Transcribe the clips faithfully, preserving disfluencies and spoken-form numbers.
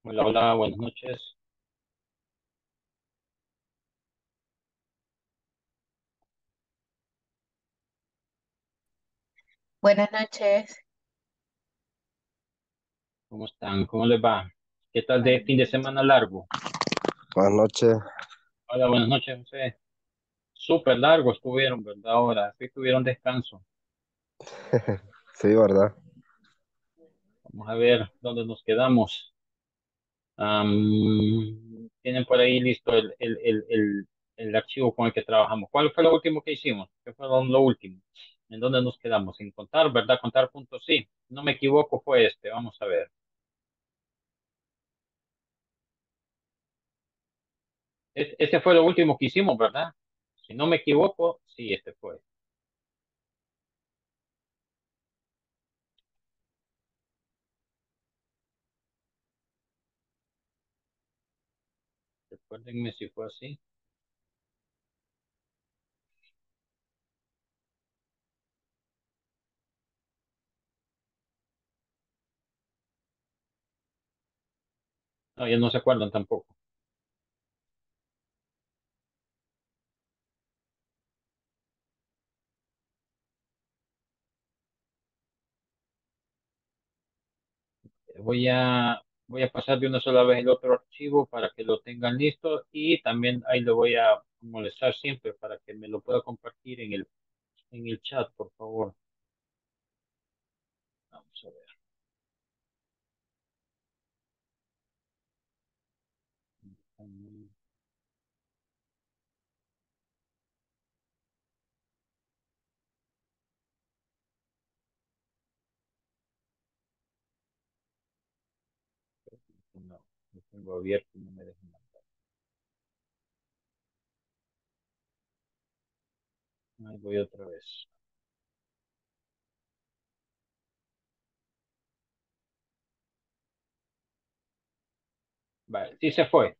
Hola, hola, buenas noches. Buenas noches. ¿Cómo están? ¿Cómo les va? ¿Qué tal de fin de semana largo? Buenas noches. Hola, buenas noches, José. Súper largo estuvieron, ¿verdad? Ahora sí tuvieron descanso. Sí, ¿verdad? Vamos a ver dónde nos quedamos. Am, tienen por ahí listo el, el, el, el, el archivo con el que trabajamos. ¿Cuál fue lo último que hicimos? ¿Qué fue lo, lo último? ¿En dónde nos quedamos? En contar, ¿verdad? Contar puntos, sí. No me equivoco, fue este. Vamos a ver. Es- ese fue lo último que hicimos, ¿verdad? Si no me equivoco, sí, este fue. Recuérdenme si fue así. No, ya no se acuerdan tampoco. Voy a, voy a pasar de una sola vez el otro archivo para que lo tengan listo y también ahí lo voy a molestar siempre para que me lo pueda compartir en el, en el chat, por favor. Vamos a ver. Mm, No, lo tengo abierto y no me dejan mandar. Ahí voy otra vez. Vale, sí se fue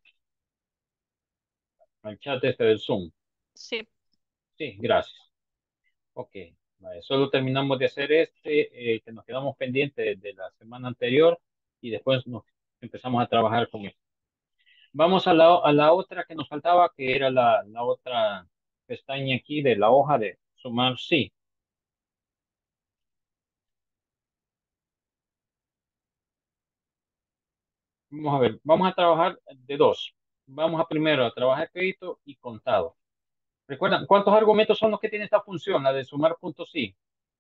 al chat este del Zoom. Sí. Sí, gracias. Ok, vale, solo terminamos de hacer este, eh, que nos quedamos pendientes de la semana anterior y después nos empezamos a trabajar con esto. Vamos a la, a la otra que nos faltaba, que era la, la otra pestaña aquí de la hoja de sumar, sí. Vamos a ver, vamos a trabajar de dos. Vamos a primero a trabajar crédito y contado. ¿Recuerdan cuántos argumentos son los que tiene esta función, la de sumar puntos sí?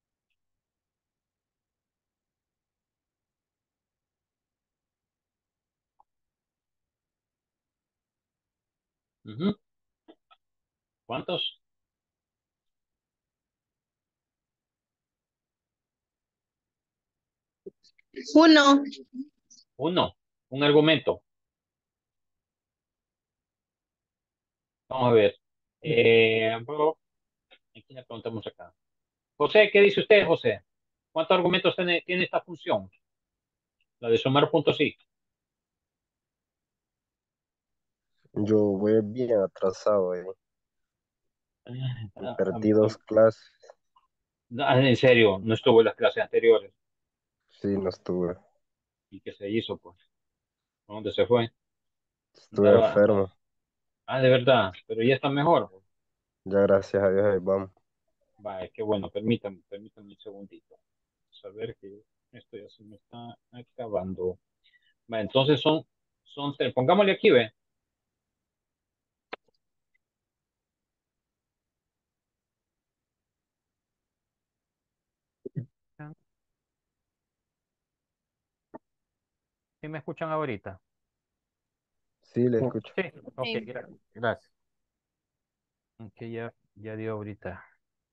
Ujú. ¿Cuántos? Uno. Uno, un argumento. Vamos a ver. Eh, bro, aquí le preguntamos acá. José, ¿qué dice usted, José? ¿Cuántos argumentos tiene, tiene esta función? La de sumar puntos sí. Yo voy bien atrasado, eh. Ah, ah, Perdí ah, dos clases. ah, en serio, no estuvo en las clases anteriores. Sí, no estuve. ¿Y qué se hizo, pues? ¿A dónde se fue? Estuve Andaba, andaba. enfermo. Ah, de verdad, pero ya está mejor. Ya gracias a Dios, ahí vamos. Vaya, qué bueno, permítame, permítame un segundito. Saber que esto ya se me está acabando. Va, entonces son, son tres. Pongámosle aquí, ve. ¿Sí me escuchan ahorita? Sí, le escucho. Sí, ok, Sí. gra- gracias. Ok, ya, ya dio ahorita.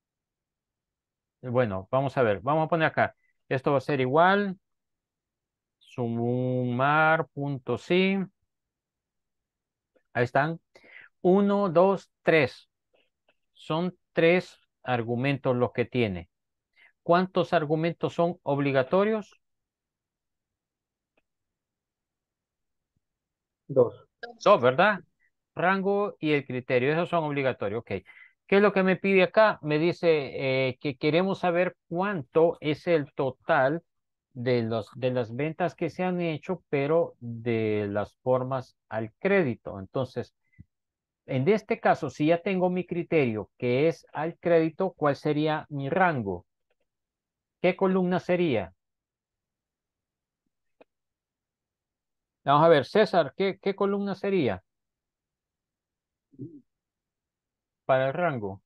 Bueno, vamos a ver, vamos a poner acá. Esto va a ser igual, sumar punto sí. Ahí están. Uno, dos, tres. Son tres argumentos los que tiene. ¿Cuántos argumentos son obligatorios? Dos. Dos, ¿verdad? Rango y el criterio, esos son obligatorios. Ok. ¿Qué es lo que me pide acá? Me dice eh, que queremos saber cuánto es el total de los, de las ventas que se han hecho, pero de las formas al crédito. Entonces, en este caso, si ya tengo mi criterio que es al crédito, ¿cuál sería mi rango? ¿Qué columna sería? Vamos a ver, César, ¿qué, qué columna sería para el rango?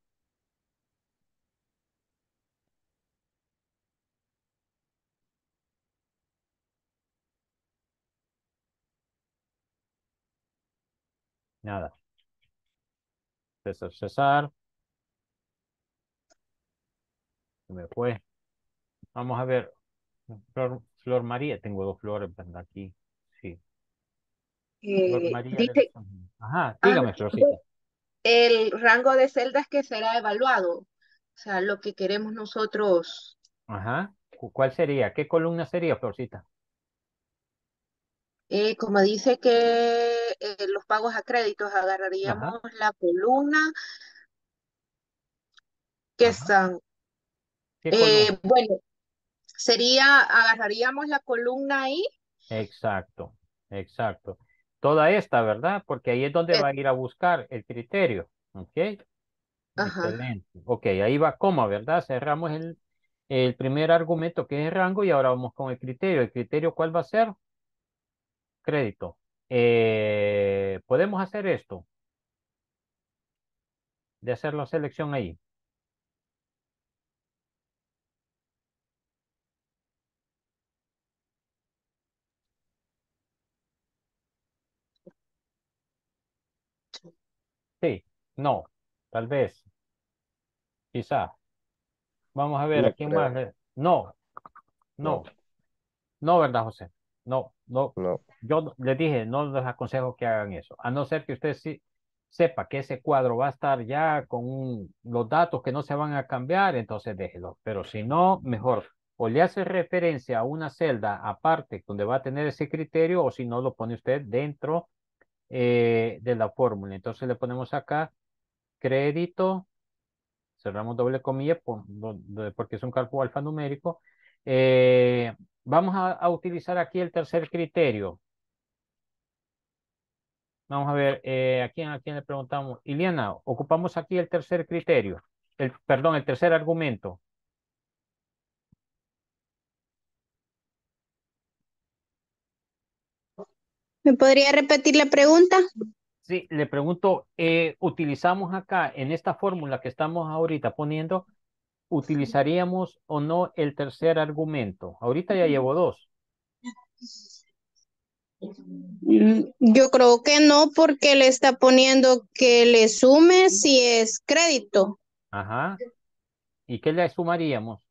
Nada. César, César, se me fue. Vamos a ver. Flor, Flor María, tengo dos flores, ¿verdad? Aquí. Sí. Flor Eh, María de dice, Los Ángeles. Ajá, ah, dígame, Florcita. bu- el rango de celdas que será evaluado, o sea, lo que queremos nosotros, Ajá. ¿Cu- ¿Cuál sería? ¿Qué columna sería, Florcita? eh, como dice que eh, los pagos a créditos, Ajá, agarraríamos la columna que ajá. están, ¿Qué columna? eh, bueno, sería, agarraríamos la columna ahí, Exacto, exacto. Toda esta, ¿verdad? Porque ahí es donde eh, va a ir a buscar el criterio. ¿Ok? ajá, Excelente. Ok, ahí va coma, ¿verdad? Cerramos el, el primer argumento que es el rango y ahora vamos con el criterio. ¿El criterio cuál va a ser? Crédito. Eh, podemos hacer esto, de hacer la selección ahí. Sí, no, tal vez, quizá. Vamos a ver, ¿a No quién más? creo. le- No, No, no. No, ¿verdad, José? No, no. no. Yo no- les dije, no les aconsejo que hagan eso. A no ser que usted sí sepa que ese cuadro va a estar ya con un- los datos que no se van a cambiar, entonces déjelo. Pero si no, mejor. O le hace referencia a una celda aparte donde va a tener ese criterio, o si no, lo pone usted dentro eh, de la fórmula. Entonces le ponemos acá crédito, cerramos doble comilla por- do- do- porque es un cálculo alfanumérico. Eh, Vamos a, a utilizar aquí el tercer criterio. Vamos a ver, eh, ¿a quién, a quién le preguntamos? Iliana, ocupamos aquí el tercer criterio, el, perdón, el tercer argumento. ¿me podría repetir la pregunta? Sí, le pregunto, eh, ¿utilizamos acá en esta fórmula que estamos ahorita poniendo, utilizaríamos o no el tercer argumento? Ahorita ya llevo dos. Mm, Yo creo que no, porque le está poniendo que le sume si es crédito. Ajá. ¿Y qué le sumaríamos?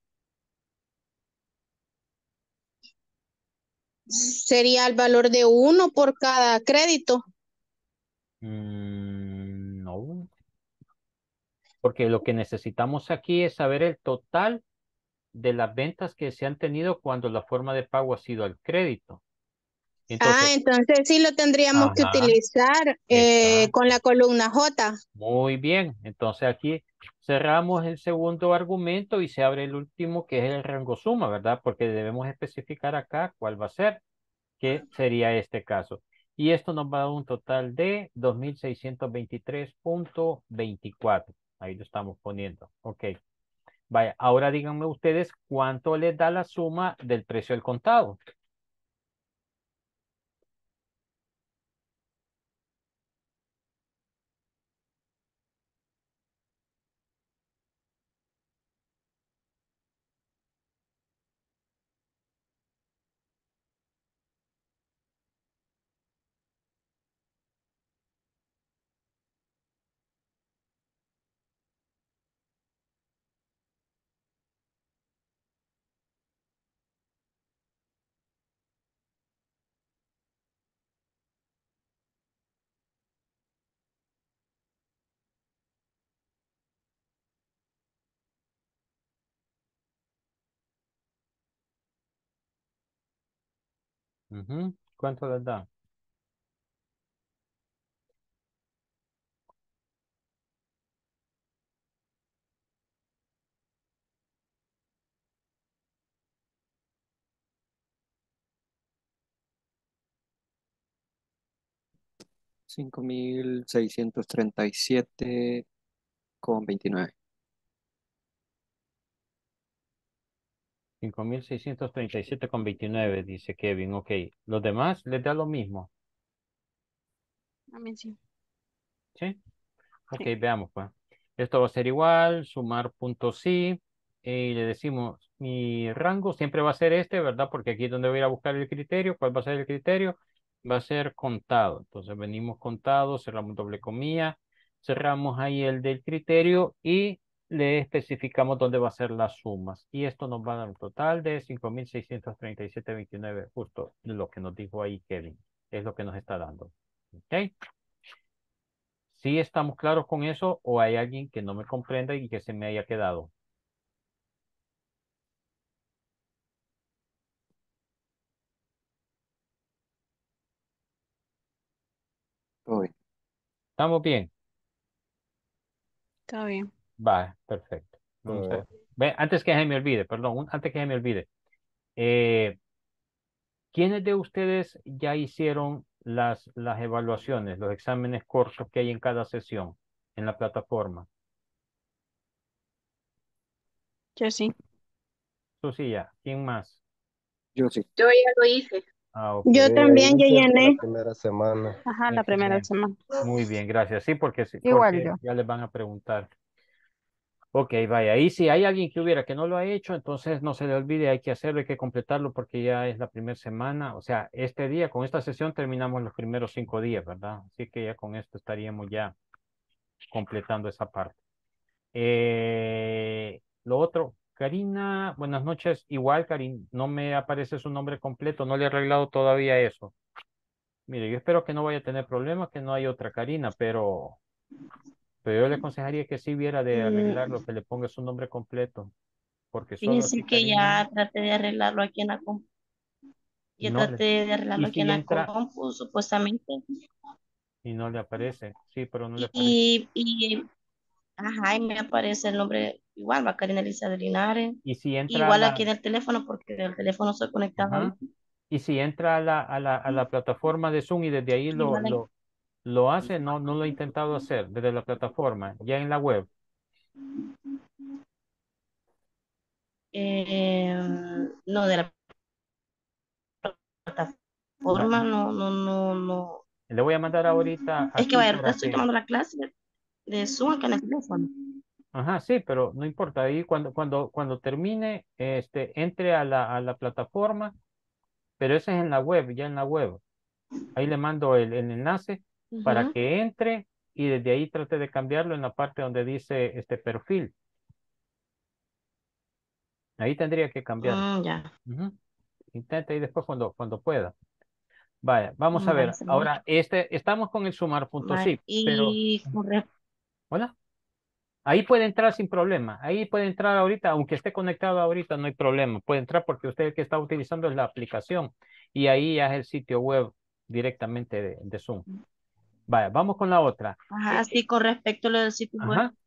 Sería el valor de uno por cada crédito. Mm, no, porque lo que necesitamos aquí es saber el total de las ventas que se han tenido cuando la forma de pago ha sido al crédito. Ah, Entonces, entonces sí lo tendríamos que ajá, utilizar eh, con exacto. la columna J. Muy bien. Entonces aquí cerramos el segundo argumento y se abre el último que es el rango suma, ¿verdad? Porque debemos especificar acá cuál va a ser, que sería este caso. Y esto nos va a dar un total de dos mil seiscientos veintitrés punto veinticuatro. Ahí lo estamos poniendo. Ok. Vaya, ahora díganme ustedes cuánto les da la suma del precio del contado. Ujú. ¿Cuánto les da? cinco mil seiscientos treinta y siete con veintinueve. cinco mil seiscientos treinta y siete con veintinueve, dice Kevin. Ok. ¿Los demás les da lo mismo? A mí sí. ¿Sí? Ok, Sí. veamos pues. Esto va a ser igual, sumar punto sí, y le decimos, mi rango siempre va a ser este, ¿verdad? Porque aquí es donde voy a ir a buscar el criterio. ¿Cuál va a ser el criterio? Va a ser contado. Entonces venimos contado, cerramos doble comilla, cerramos ahí el del criterio y le especificamos dónde va a ser las sumas. Y esto nos va a dar un total de cinco mil seiscientos treinta y siete con veintinueve, justo lo que nos dijo ahí Kevin. Es lo que nos está dando. ¿Ok? ¿Sí estamos claros con eso o hay alguien que no me comprenda y que se me haya quedado? Todo bien. ¿Estamos bien? Está bien. Va, perfecto. Vamos a Todo ver. Ve, antes que se me olvide, perdón, un- antes que se me olvide. Eh, ¿quiénes de ustedes ya hicieron las, las evaluaciones, los exámenes cortos que hay en cada sesión en la plataforma? Yo sí. Susi, ¿quién más? Yo sí. Yo ya lo hice. Ah, ok. Yo Eh, también ya hice la llené. primera semana. Ajá, la primera Excelente. semana. Muy bien, gracias. Sí, porque, sí, Igual porque yo. ya les van a preguntar. Ok, vaya, ahí si hay alguien que hubiera que no lo ha hecho, entonces no se le olvide, hay que hacerlo, hay que completarlo porque ya es la primera semana, o sea, este día, con esta sesión terminamos los primeros cinco días, ¿verdad? Así que ya con esto estaríamos ya completando esa parte. Eh, lo otro, Karina, buenas noches, igual, Karin, no me aparece su nombre completo, no le he arreglado todavía eso. Mire, yo espero que no vaya a tener problemas, que no hay otra Karina, pero, pero yo le aconsejaría que sí viera de Mm, arreglarlo, que le ponga su nombre completo. Porque solo Fíjese así que Karina ya traté de arreglarlo aquí en la compu, y ya no le, traté de arreglarlo y aquí en si la entra compu, supuestamente, y no le aparece, sí, pero no le aparece. y, y, ajá, y me aparece el nombre igual, va Karina Elisa de Linares, Y si entra a igual aquí la, en el teléfono, porque el teléfono estoy conectado ahí, ajá, y si entra a la, a la, a la plataforma de Zoom y desde ahí lo, igual aquí. lo, lo hace, no, no lo he intentado hacer desde la plataforma, ya en la web. Eh, no, de la Va- plataforma, no, no, no, no. Le voy a mandar ahorita Es que aquí vaya, para estoy que, tomando la clase de Zoom acá en el teléfono. ajá, sí, pero no importa, ahí cuando, cuando, cuando termine, este, entre a la, a la plataforma, pero ese es en la web, ya en la web. Ahí le mando el, el enlace para Ujú. que entre y desde ahí trate de cambiarlo en la parte donde dice este perfil. Ahí tendría que cambiar. Mm, ya, Ujú. Intenta y después cuando, cuando pueda. Vaya, vamos a mm, vaya, ver. se lo voy a- Ahora, este, estamos con el sumar punto vaya. sí, pero, Y con re- hola. Ahí puede entrar sin problema. Ahí puede entrar ahorita, aunque esté conectado ahorita, no hay problema. Puede entrar porque usted el que está utilizando es la aplicación y ahí ya es el sitio web directamente de, de Zoom. Vaya, vamos con la otra. ajá, Eh, eh, sí, con respecto a lo del sitio web. ajá.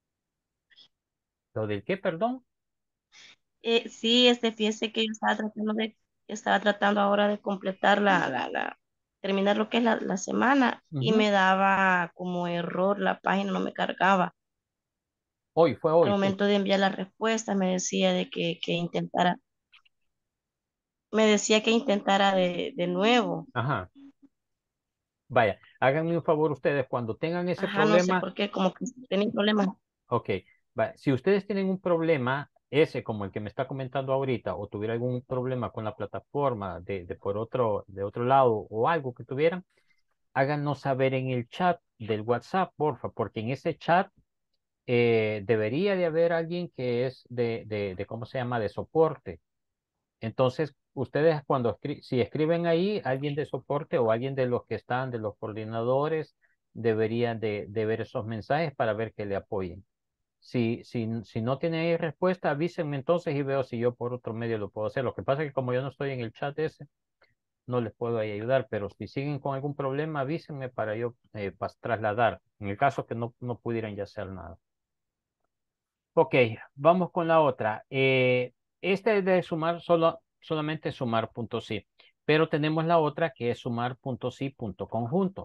¿Lo del qué, perdón? Eh, sí, este, fíjese que yo estaba tratando de, estaba tratando ahora de completar la, la, la, terminar lo que es la, la semana y Ujú. me daba como error, la página no me cargaba. Hoy, fue Al hoy, sí. momento de enviar la respuesta me decía de que, que intentara, me decía que intentara de, de nuevo. Ajá. Vaya, háganme un favor ustedes cuando tengan ese Ajá, no sé problema. por qué, como que tenía problemas. Ok, vaya, si ustedes tienen un problema, ese como el que me está comentando ahorita, o tuviera algún problema con la plataforma de, de por otro, de otro lado o algo que tuvieran, háganos saber en el chat del WhatsApp, porfa, porque en ese chat eh, debería de haber alguien que es de, de, de, ¿cómo se llama?, de soporte. Entonces, ustedes cuando escri- si escriben ahí, alguien de soporte o alguien de los que están, de los coordinadores, deberían de, de ver esos mensajes para ver que le apoyen. Si, si, si no tiene ahí respuesta, avísenme entonces y veo si yo por otro medio lo puedo hacer. Lo que pasa es que como yo no estoy en el chat ese, no les puedo ahí ayudar, pero si siguen con algún problema, avísenme para yo eh, pas- trasladar, en el caso que no, no pudieran ya hacer nada. Ok, vamos con la otra. Eh, este es de sumar solo, solamente sumar punto sí, pero tenemos la otra que es sumar punto sí punto conjunto.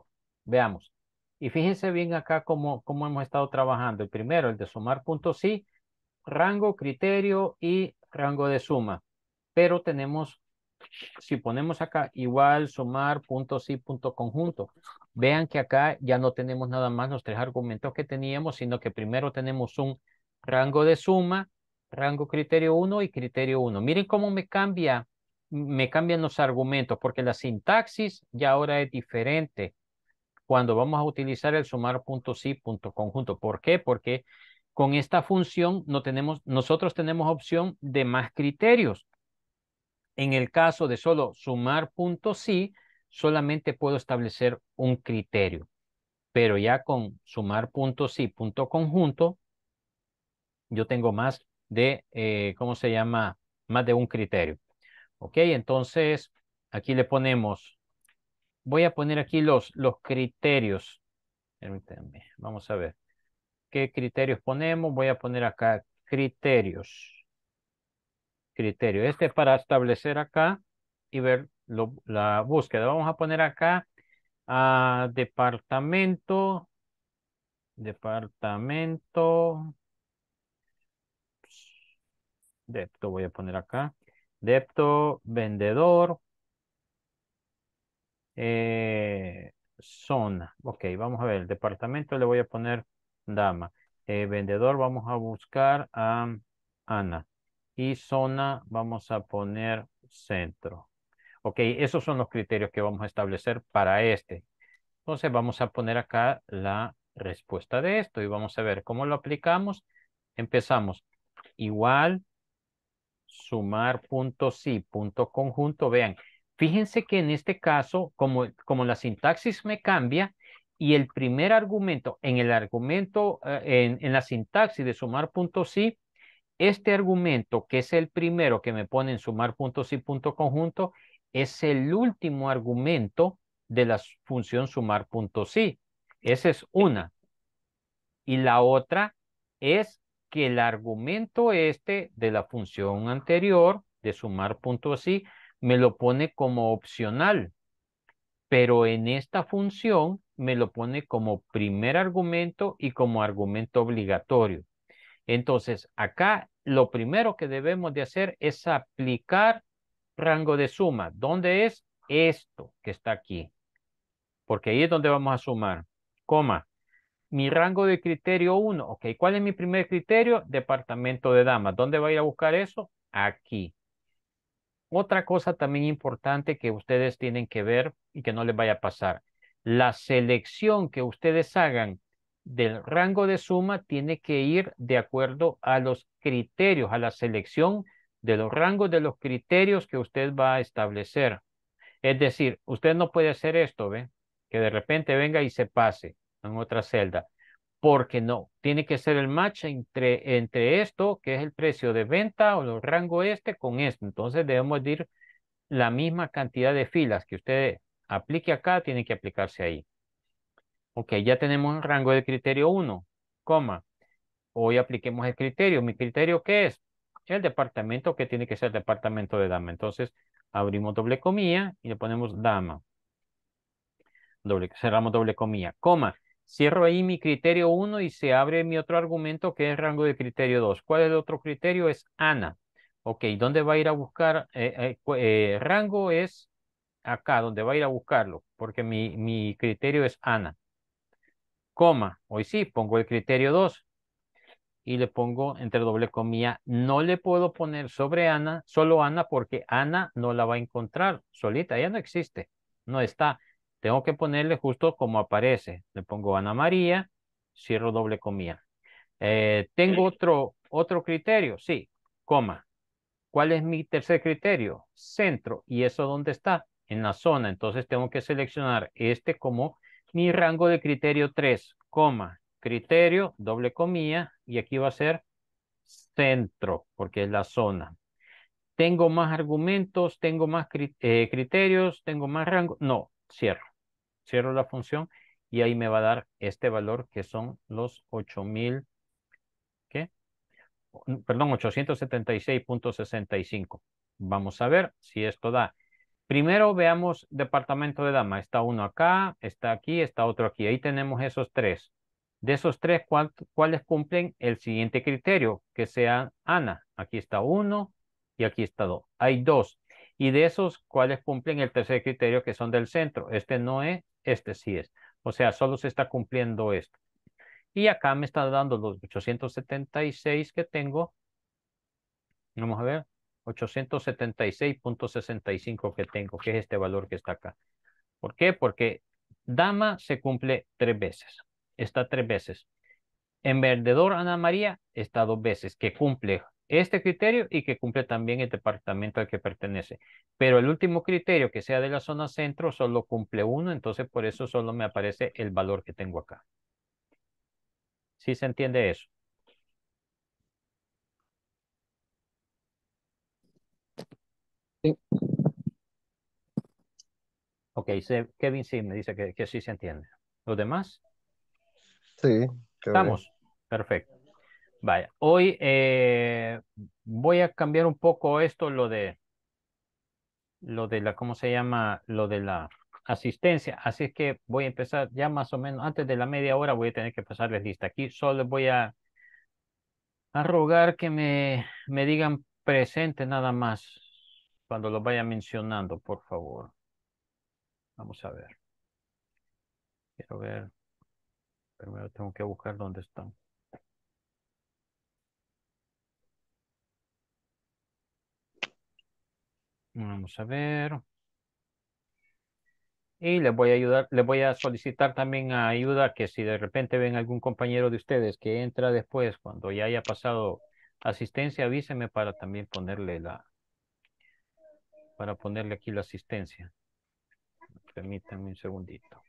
Veamos. Y fíjense bien acá cómo, cómo hemos estado trabajando. El primero, el de sumar puntos sí, rango, criterio y rango de suma. Pero tenemos, si ponemos acá igual, sumar, punto sí, punto conjunto. Vean que acá ya no tenemos nada más los tres argumentos que teníamos, sino que primero tenemos un rango de suma, rango criterio uno y criterio uno. Miren cómo me cambia, me cambian los argumentos, porque la sintaxis ya ahora es diferente cuando vamos a utilizar el sumar punto sí, punto conjunto. ¿Por qué? Porque con esta función no tenemos, nosotros tenemos opción de más criterios. En el caso de solo sumar punto sí, solamente puedo establecer un criterio. Pero ya con sumar punto sí, punto conjunto, yo tengo más de, eh, ¿cómo se llama? Más de un criterio. Ok, entonces aquí le ponemos, voy a poner aquí los, los criterios. Permítanme, vamos a ver. ¿Qué criterios ponemos? Voy a poner acá criterios. Criterio. Este es para establecer acá y ver lo- la búsqueda. Vamos a poner acá a departamento. Departamento. Depto voy a poner acá. Depto, vendedor. eh, zona. Ok, vamos a ver. El departamento le voy a poner dama. Eh, vendedor vamos a buscar a Ana. Y zona vamos a poner centro. Ok, esos son los criterios que vamos a establecer para este. Entonces vamos a poner acá la respuesta de esto y vamos a ver cómo lo aplicamos. Empezamos igual, sumar punto sí, punto conjunto. Vean, fíjense que en este caso, como, como la sintaxis me cambia y el primer argumento, en el argumento, eh, en, en la sintaxis de sumar punto sí, este argumento, que es el primero que me pone en sumar puntos y punto conjunto, es el último argumento de la función sumar puntos sí. Esa es una. Y la otra es que el argumento este de la función anterior, de sumar puntos sí, me lo pone como opcional. Pero en esta función me lo pone como primer argumento y como argumento obligatorio. Entonces, acá lo primero que debemos de hacer es aplicar rango de suma. ¿Dónde es? Esto que está aquí. Porque ahí es donde vamos a sumar. Coma. Mi rango de criterio uno. Ok, ¿cuál es mi primer criterio? Departamento de damas. ¿Dónde va a ir a buscar eso? Aquí. Otra cosa también importante que ustedes tienen que ver y que no les vaya a pasar. La selección que ustedes hagan del rango de suma tiene que ir de acuerdo a los criterios, a la selección de los rangos de los criterios que usted va a establecer. Es decir, usted no puede hacer esto, ¿ve? Que de repente venga y se pase en otra celda. Porque no, tiene que ser el match entre, entre esto, que es el precio de venta o el rango este con esto. Entonces debemos de ir la misma cantidad de filas que usted aplique acá, tiene que aplicarse ahí. Ok, ya tenemos el rango de criterio uno, coma. Hoy apliquemos el criterio. ¿Mi criterio qué es? El departamento que tiene que ser departamento de dama. Entonces abrimos doble comilla y le ponemos dama. Doble, cerramos doble comilla, coma. Cierro ahí mi criterio uno y se abre mi otro argumento que es rango de criterio dos. ¿Cuál es el otro criterio? Es Ana. Ok, ¿dónde va a ir a buscar? Eh, eh, eh, rango es acá, donde va a ir a buscarlo, porque mi, mi criterio es Ana. Coma, hoy sí, pongo el criterio dos y le pongo entre doble comilla. No le puedo poner sobre Ana, solo Ana, porque Ana no la va a encontrar solita, ella no existe, no está. Tengo que ponerle justo como aparece. Le pongo Ana María, cierro doble comilla. Eh, ¿tengo otro, otro criterio? Sí, coma. ¿Cuál es mi tercer criterio? Centro. ¿Y eso dónde está? En la zona. Entonces tengo que seleccionar este como mi rango de criterio tres, coma, criterio, doble comilla, y aquí va a ser centro, porque es la zona. ¿Tengo más argumentos? ¿Tengo más cri- eh, criterios? ¿Tengo más rango? No, cierro. Cierro la función y ahí me va a dar este valor que son los ocho mil, ¿qué? Perdón, ochocientos setenta y seis punto sesenta y cinco. Vamos a ver si esto da. Primero veamos departamento de dama. Está uno acá, está aquí, está otro aquí. Ahí tenemos esos tres. De esos tres, ¿cuál- ¿cuáles cumplen el siguiente criterio? Que sea Ana. Aquí está uno y aquí está dos. Hay dos. Y de esos, ¿cuáles cumplen el tercer criterio que son del centro? Este no es, este sí es. O sea, solo se está cumpliendo esto. Y acá me está dando los ochocientos setenta y seis que tengo. Vamos a ver. ochocientos setenta y seis punto sesenta y cinco que tengo, que es este valor que está acá. ¿Por qué? Porque dama se cumple tres veces. Está tres veces. En vendedor Ana María está dos veces, que cumple este criterio y que cumple también el departamento al que pertenece. Pero el último criterio, que sea de la zona centro, solo cumple uno, entonces por eso solo me aparece el valor que tengo acá. ¿Sí se entiende eso? Sí. Ok, se- Kevin sí me dice que, que sí se entiende. ¿Los demás? Sí, qué bien. ¿Estamos? Perfecto. Vaya, hoy eh, voy a cambiar un poco esto, lo de, lo de la, ¿cómo se llama? Lo de la asistencia. Así es que voy a empezar ya más o menos antes de la media hora voy a tener que pasarles lista. Aquí solo les voy a, a rogar que me, me digan presente nada más cuando lo vaya mencionando, por favor. Vamos a ver. Quiero ver. Primero tengo que buscar dónde están. Vamos a ver. Y les voy a ayudar, les voy a solicitar también ayuda que si de repente ven algún compañero de ustedes que entra después, cuando ya haya pasado asistencia, avísenme para también ponerle la, para ponerle aquí la asistencia. Permítanme un segundito.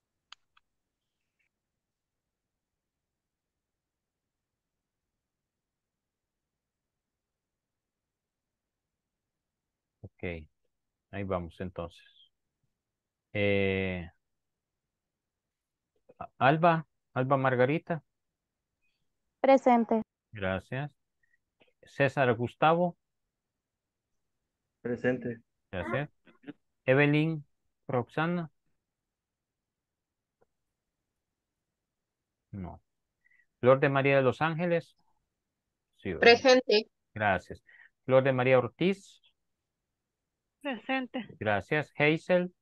Ok, ahí vamos entonces. Eh, Alba, Alba Margarita, Presente. gracias. César Gustavo, Presente. gracias. Evelyn Roxana, no. Flor de María de los Ángeles, sí, ¿verdad? Presente. Gracias. Flor de María Ortiz, Presente. gracias. Hazel,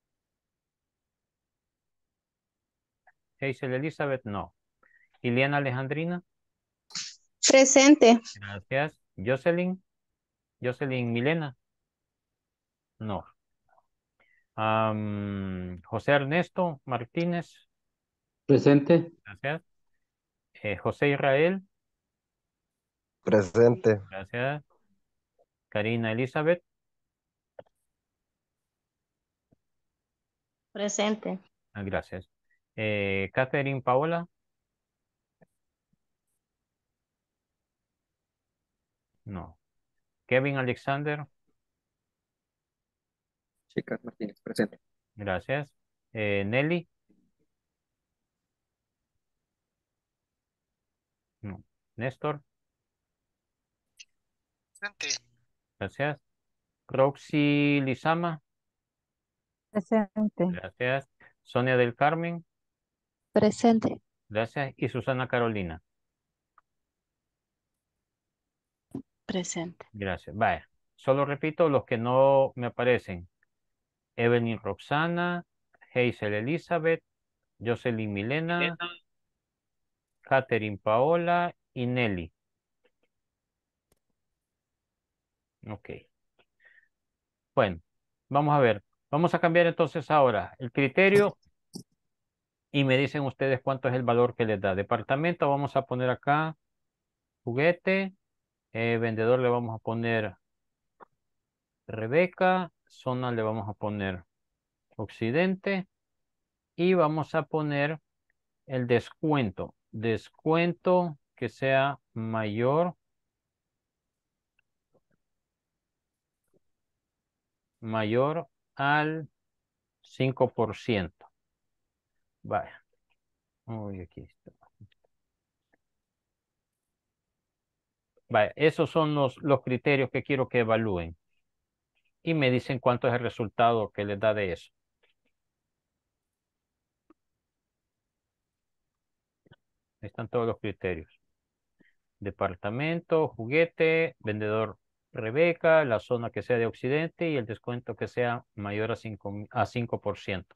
Hazel Elizabeth, no. Iliana Alejandrina, Presente. gracias. Jocelyn, Jocelyn Milena, no. Am, José Ernesto Martínez, Presente. gracias. Eh, José Israel, Presente. gracias. Karina Elizabeth, Presente. ah, gracias. Eh, Catherine Paola, no. Kevin Alexander, Chicas Martínez, presente. gracias. Eh, Nelly, no. Néstor, Presente. gracias. Roxy Lizama, Presente. gracias. Sonia del Carmen, Presente. gracias. Y Susana Carolina, Presente. gracias. Vaya, solo repito los que no me aparecen. Evelyn Roxana, Hazel Elizabeth, Jocelyn Milena, Catherine Paola y Nelly. Ok. Bueno, vamos a ver. Vamos a cambiar entonces ahora el criterio y me dicen ustedes cuánto es el valor que les da. Departamento, vamos a poner acá juguete. Eh, vendedor le vamos a poner Rebeca. Zona le vamos a poner Occidente. Y vamos a poner el descuento. Descuento que sea mayor, mayor al cinco por ciento. Vaya. Uy, aquí está. Vaya, esos son los, los criterios que quiero que evalúen. y me dicen cuánto es el resultado que les da de eso. Ahí están todos los criterios. Departamento, juguete, vendedor Rebeca, la zona que sea de Occidente y el descuento que sea mayor a cinco, a cinco por ciento.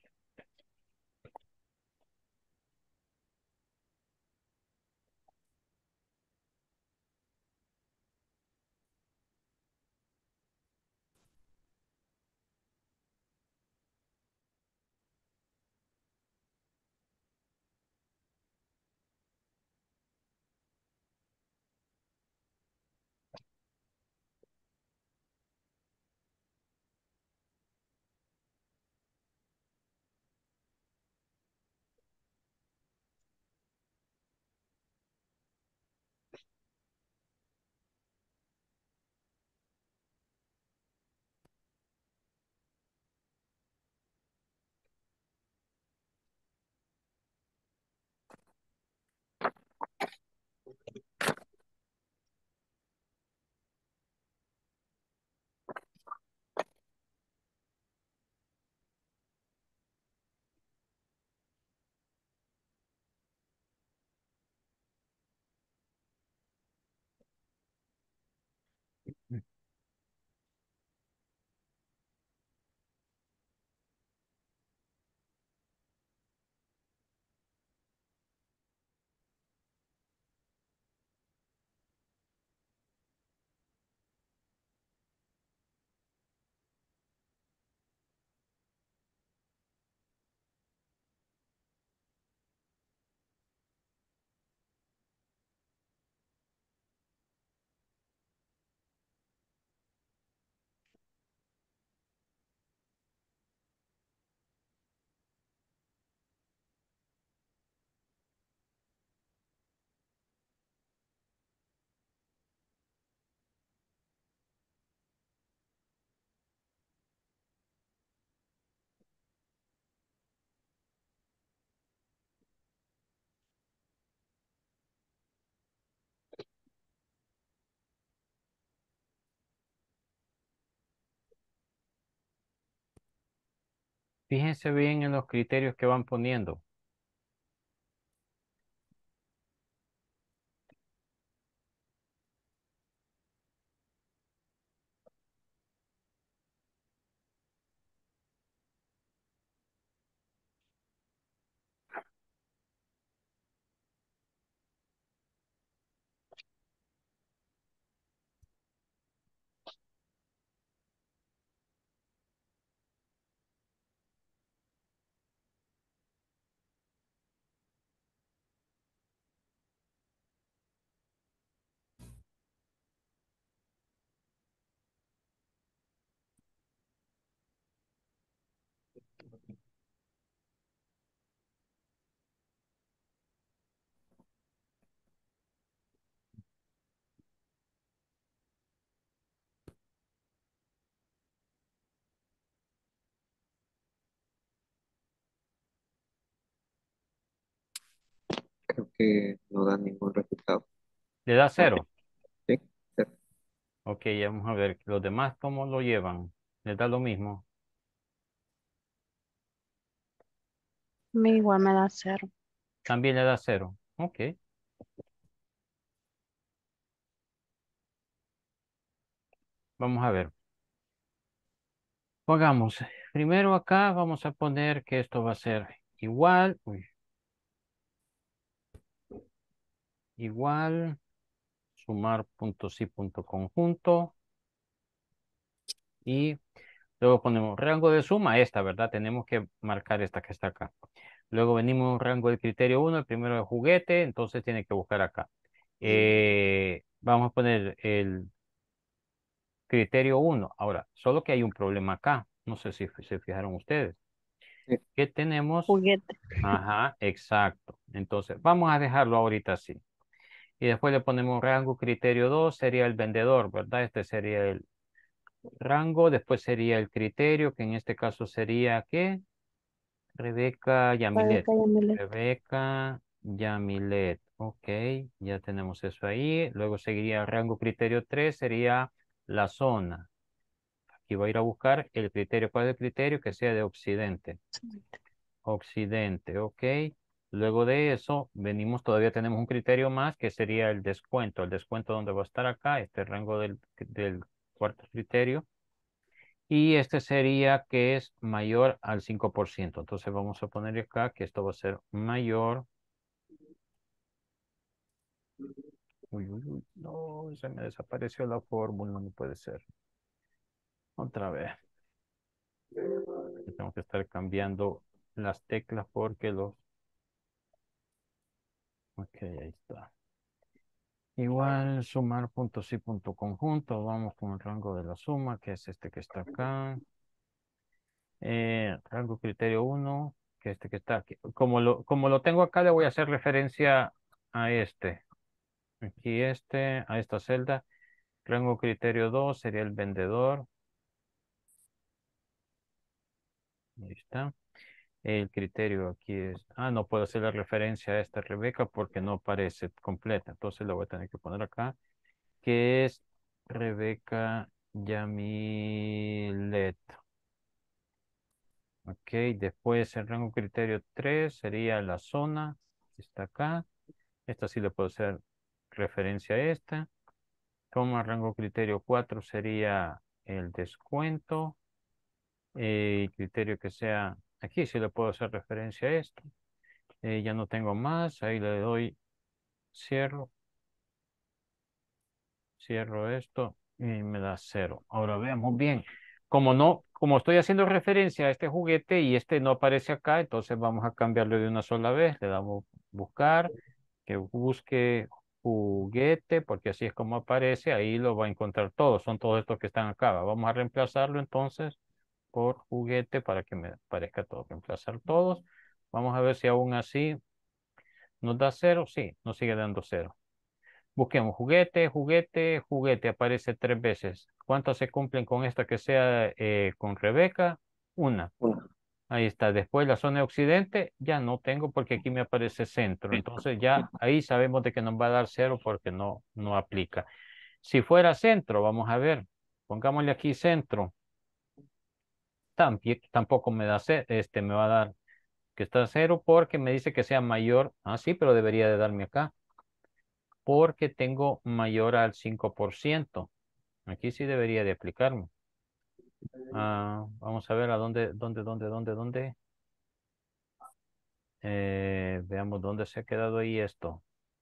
Fíjense bien en los criterios que van poniendo. Creo que no da ningún resultado. ¿Le da cero? Sí, cero. Ok, vamos a ver los demás cómo lo llevan. ¿Les da lo mismo? Me igual me da cero. También le da cero. Ok. Vamos a ver. Pongamos, primero acá vamos a poner que esto va a ser igual. Uy, igual. Sumar punto sí punto conjunto. Y luego ponemos rango de suma, esta, ¿verdad? Tenemos que marcar esta que está acá. Luego venimos rango de criterio uno, el primero de juguete, entonces tiene que buscar acá. Eh, vamos a poner el criterio uno. Ahora, solo que hay un problema acá. No sé si se fijaron ustedes. Sí. Que tenemos. Juguete. Ajá, exacto. Entonces, vamos a dejarlo ahorita así. Y después le ponemos rango criterio dos, sería el vendedor, ¿verdad? Este sería el rango. Después sería el criterio, que en este caso sería, ¿qué? Rebeca Yamilet. Rebeca Yamilet. Rebeca Yamilet. Ok, ya tenemos eso ahí. Luego seguiría rango criterio tres, sería la zona. Aquí voy a ir a buscar el criterio. ¿Cuál es el criterio? Que sea de occidente. Occidente, ok. Luego de eso, venimos, todavía tenemos un criterio más que sería el descuento. El descuento donde va a estar acá, este rango del, del cuarto criterio. Y este sería que es mayor al cinco por ciento. Entonces vamos a poner acá que esto va a ser mayor. Uy, uy, uy, no, se me desapareció la fórmula, no puede ser. Otra vez. Tengo que estar cambiando las teclas porque los... Ok, ahí está. Igual sumar punto sí punto conjunto. Vamos con el rango de la suma, que es este que está acá. Eh, rango criterio uno, que este que está aquí. Como lo, como lo tengo acá, le voy a hacer referencia a este. Aquí este, a esta celda. Rango criterio dos sería el vendedor. Ahí está. El criterio aquí es... Ah, no puedo hacer la referencia a esta Rebeca porque no aparece completa. Entonces lo voy a tener que poner acá. Que es Rebeca Yamilet. Ok, después el rango criterio tres sería la zona. Está acá. Esta sí le puedo hacer referencia a esta. Como rango criterio cuatro sería el descuento. Eh, criterio que sea, aquí sí le puedo hacer referencia a esto. Eh, ya no tengo más, ahí le doy cierro. Cierro esto y me da cero. Ahora veamos bien. Como no, como estoy haciendo referencia a este juguete y este no aparece acá, entonces vamos a cambiarlo de una sola vez. Le damos buscar, que busque juguete, porque así es como aparece, ahí lo va a encontrar todo. Son todos estos que están acá. Vamos a reemplazarlo entonces por juguete para que me parezca todo. Reemplazar todos. Vamos a ver si aún así nos da cero. Sí, nos sigue dando cero. Busquemos juguete, juguete, juguete. Aparece tres veces. ¿Cuántas se cumplen con esta que sea eh, con Rebeca? Una. Una. Ahí está. Después la zona de occidente ya no tengo porque aquí me aparece centro. Entonces ya ahí sabemos de que nos va a dar cero porque no, no aplica. Si fuera centro, vamos a ver. Pongámosle aquí centro. Tampi- Tampoco me da ce- este me va a dar que está cero porque me dice que sea mayor. Ah, sí, pero debería de darme acá. Porque tengo mayor al cinco por ciento. Aquí sí debería de aplicarme. Ah, vamos a ver a dónde, dónde, dónde, dónde, dónde. Eh, veamos dónde se ha quedado ahí esto.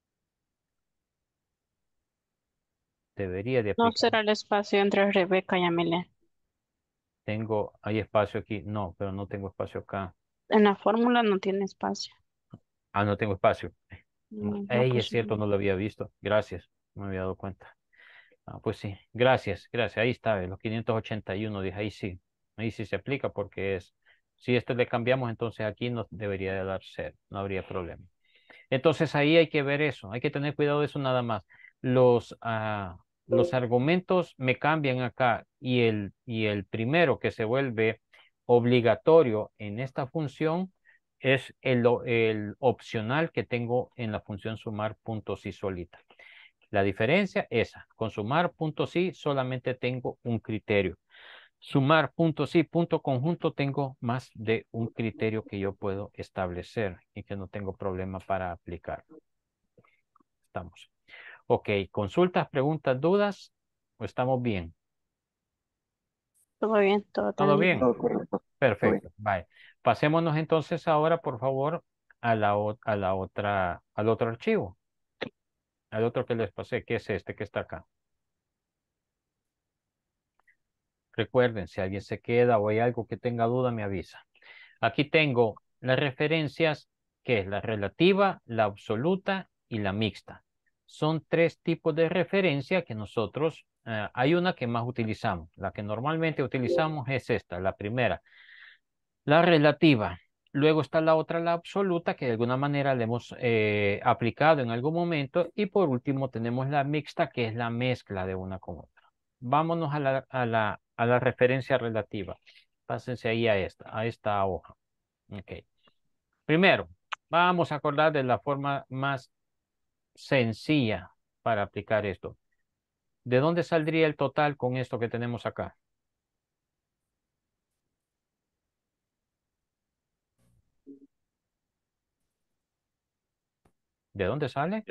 Debería de No aplicar. será el espacio entre Rebeca y Amelia. Tengo, hay espacio aquí. No, pero no tengo espacio acá. En la fórmula no tiene espacio. Ah, no tengo espacio. No, no Ey, es puso cierto, no lo había visto. Gracias. No me había dado cuenta. Ah, pues sí. Gracias, gracias. Ahí está, ve, los quinientos ochenta y uno. Dije, ahí sí. Ahí sí se aplica porque es. Si esto le cambiamos, entonces aquí nos debería de dar cero. No habría problema. Entonces ahí hay que ver eso, hay que tener cuidado de eso nada más. Los, ah, los argumentos me cambian acá y el, y el primero que se vuelve obligatorio en esta función es el, o- el opcional que tengo en la función sumar puntos y solita. La diferencia es esa, con sumar puntos y solamente tengo un criterio. Sumar puntos y punto conjunto tengo más de un criterio que yo puedo establecer y que no tengo problema para aplicar. Estamos. Ok, consultas, preguntas, dudas. ¿O estamos bien? todo bien, todo ¿Todo entendido. bien? Todo correcto. Todo bien. Perfecto. Vale. Pasémonos entonces ahora, por favor, a la, o- a la otra, al otro archivo. Al otro que les pasé, que es este que está acá. Recuerden, si alguien se queda o hay algo que tenga duda, me avisa. Aquí tengo las referencias, que es la relativa, la absoluta y la mixta. Son tres tipos de referencia que nosotros, eh, hay una que más utilizamos. La que normalmente utilizamos es esta, la primera, la relativa. Luego está la otra, la absoluta, que de alguna manera le hemos eh, aplicado en algún momento. Y por último tenemos la mixta, que es la mezcla de una con otra. Vámonos a la, a la, a la referencia relativa. Pásense ahí a esta, a esta hoja. Ok. Primero, vamos a acordar de la forma más sencilla para aplicar esto. ¿De dónde saldría el total con esto que tenemos acá? ¿De dónde sale?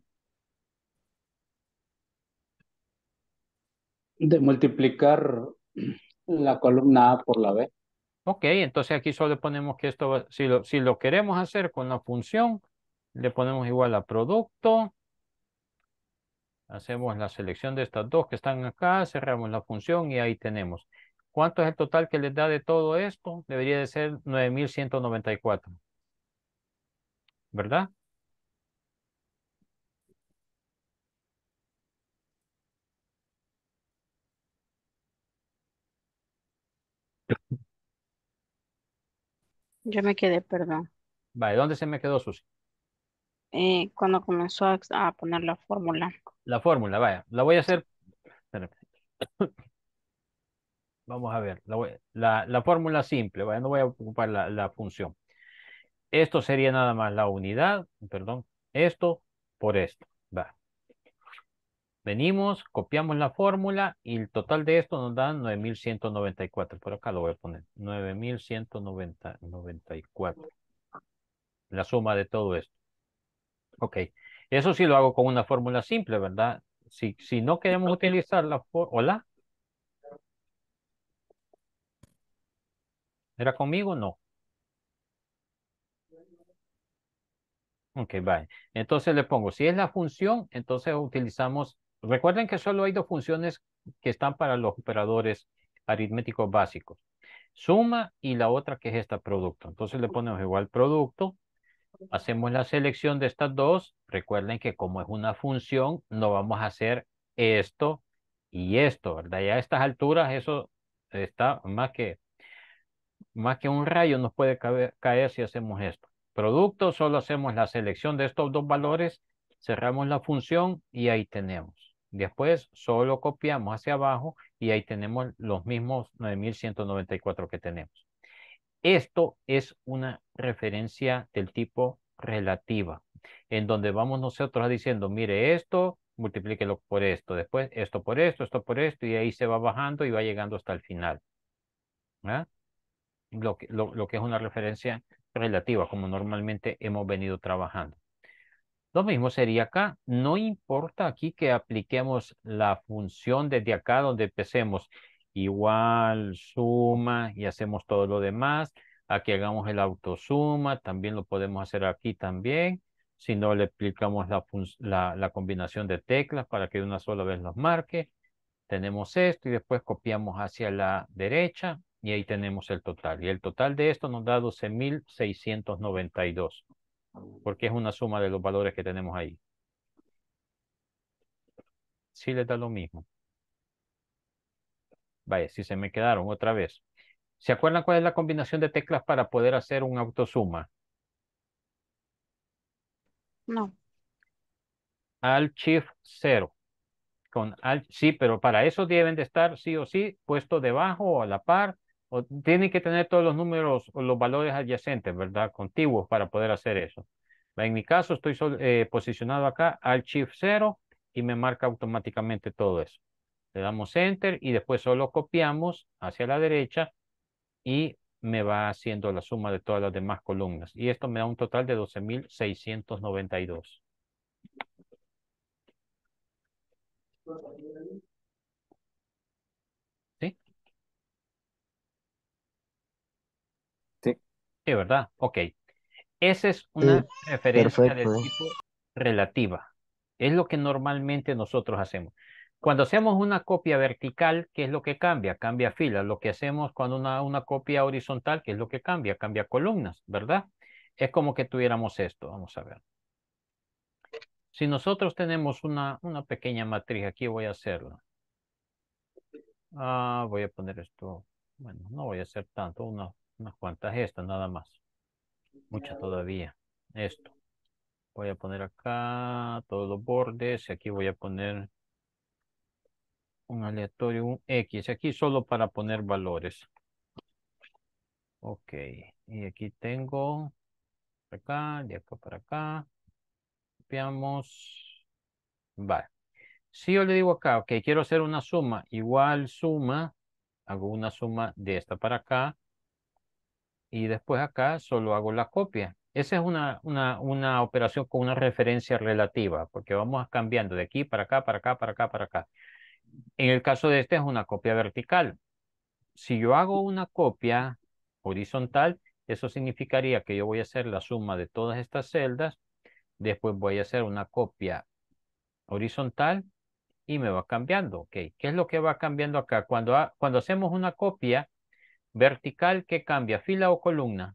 De multiplicar la columna A por la B. Ok, entonces aquí solo le ponemos que esto, va- si lo, si lo queremos hacer con la función, le ponemos igual a producto. Hacemos la selección de estas dos que están acá, cerramos la función y ahí tenemos. ¿Cuánto es el total que les da de todo esto? Debería de ser nueve mil ciento noventa y cuatro. ¿Verdad? Yo me quedé, perdón. Vale, ¿dónde se me quedó, Susi? Eh, cuando comenzó a, a poner la fórmula. La fórmula, vaya. La voy a hacer. Espérame. Vamos a ver. La, voy- la, la fórmula simple, vaya. No voy a ocupar la, la función. Esto sería nada más la unidad, perdón. Esto por esto. Va. Venimos, copiamos la fórmula y el total de esto nos da nueve mil ciento noventa y cuatro. Por acá lo voy a poner. nueve mil ciento noventa y cuatro. La suma de todo esto. Ok. Eso sí lo hago con una fórmula simple, ¿verdad? Si, si no queremos utilizar la fórmula... ¿Hola? ¿Era conmigo? No. Ok, vale. Entonces le pongo, si es la función, entonces utilizamos... Recuerden que solo hay dos funciones que están para los operadores aritméticos básicos. Suma y la otra que es esta producto. Entonces le ponemos igual producto. Hacemos la selección de estas dos. Recuerden que como es una función, no vamos a hacer esto y esto, ¿verdad? Ya a estas alturas eso está más que, más que un rayo nos puede caber- caer si hacemos esto. Producto, solo hacemos la selección de estos dos valores, cerramos la función y ahí tenemos. Después solo copiamos hacia abajo y ahí tenemos los mismos nueve mil ciento noventa y cuatro que tenemos. Esto es una referencia del tipo relativa, en donde vamos nosotros diciendo, mire esto, multiplíquelo por esto, después esto por esto, esto por esto, y ahí se va bajando y va llegando hasta el final. ¿Ah? Lo que, lo, lo que es una referencia relativa, como normalmente hemos venido trabajando. Lo mismo sería acá. No importa aquí que apliquemos la función desde acá donde empecemos igual, suma y hacemos todo lo demás. Aquí hagamos el autosuma, también lo podemos hacer aquí también. Si no, le aplicamos la, la, la combinación de teclas para que de una sola vez los marque. Tenemos esto y después copiamos hacia la derecha y ahí tenemos el total. Y el total de esto nos da doce mil seiscientos noventa y dos, porque es una suma de los valores que tenemos ahí. Sí les da lo mismo. Vaya, si se me quedaron otra vez. ¿Se acuerdan cuál es la combinación de teclas para poder hacer un autosuma? No, Alt Shift cero. Con Alt, sí, pero para eso deben de estar sí o sí puesto debajo o a la par. O tienen que tener todos los números o los valores adyacentes, ¿verdad? Contiguos para poder hacer eso. En mi caso estoy sol- eh, posicionado acá, Alt Shift cero, y me marca automáticamente todo eso. Le damos Enter y después solo copiamos hacia la derecha y me va haciendo la suma de todas las demás columnas. Y esto me da un total de doce mil seiscientos noventa y dos. ¿Sí? Sí. Sí, ¿verdad? Ok. Esa es Sí, una referencia del perfecto. tipo relativa. Es lo que normalmente nosotros hacemos. Cuando hacemos una copia vertical, ¿qué es lo que cambia? Cambia filas. Lo que hacemos cuando una, una copia horizontal, ¿qué es lo que cambia? Cambia columnas, ¿verdad? Es como que tuviéramos esto. Vamos a ver. Si nosotros tenemos una, una pequeña matriz, aquí voy a hacerla. Ah, voy a poner esto. Bueno, no voy a hacer tanto, una- unas cuantas estas nada más. Muchas todavía. Esto. Voy a poner acá todos los bordes y aquí voy a poner un aleatorio, un X. Aquí solo para poner valores. Ok. Y aquí tengo por acá, de acá para acá. Copiamos. Vale. Si yo le digo acá, ok, quiero hacer una suma, igual suma, hago una suma de esta para acá y después acá solo hago la copia. Esa es una, una, una operación con una referencia relativa, porque vamos cambiando de aquí para acá, para acá, para acá, para acá. En el caso de este es una copia vertical. Si yo hago una copia horizontal, eso significaría que yo voy a hacer la suma de todas estas celdas, después voy a hacer una copia horizontal y me va cambiando. Ok, ¿qué es lo que va cambiando acá? Cuando, ha- cuando hacemos una copia vertical, ¿qué cambia? ¿Fila o columna?